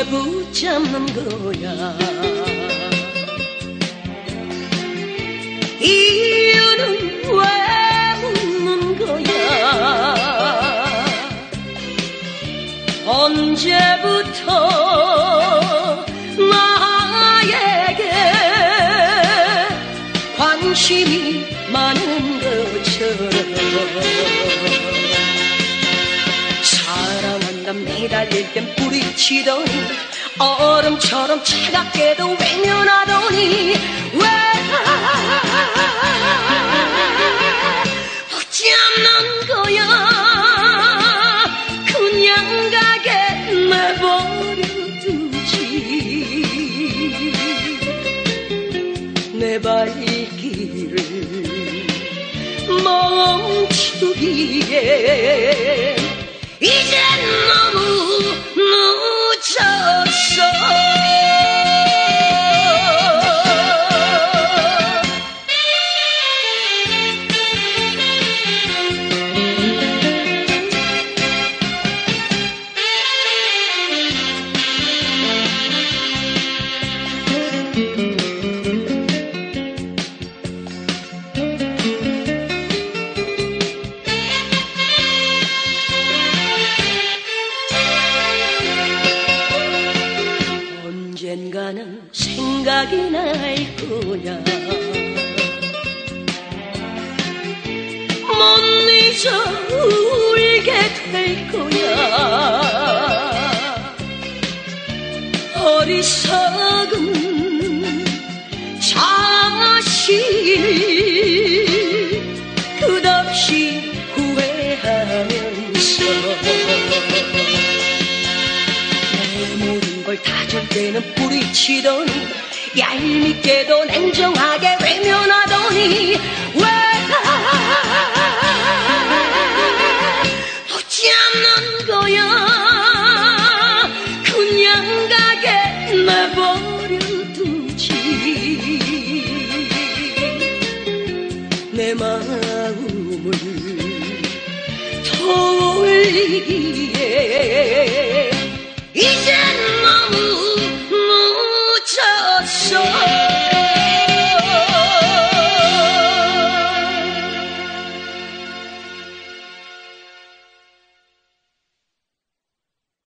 왜 붙잡는 거야? 이유는 왜 묻는 거야? 언제부터 나에게 관심이 많은 것처럼 사랑한다 매달릴 땐 뿌리치더니 얼음처럼 차갑게도 외면하더니 왜 붙잡는 거야? 그냥 가게 내버려두지. 내 발길을 멈추기에 이젠 너무 늦었어. 언젠가는 생각이 날 거야. 못 잊어 울게 될 거야. 어리석은 자신을 끝없이 후회하면서 내 모든 걸 다 줄 때는 뿌리치더니 얄밉게도 냉정하게 외면하더니 왜 붙잡는 거야? 그냥 가게 내버려두지. 내 마음을 돌리기에 이젠 너무 늦었어.